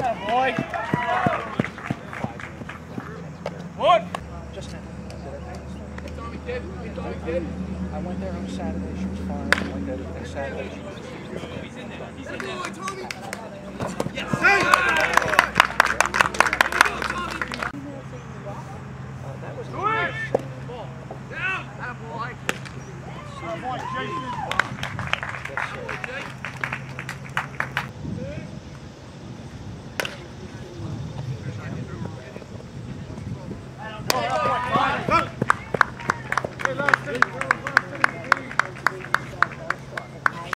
Boy. What? Just now. I went there on Saturday. She was fine. I went there the next Saturday. She was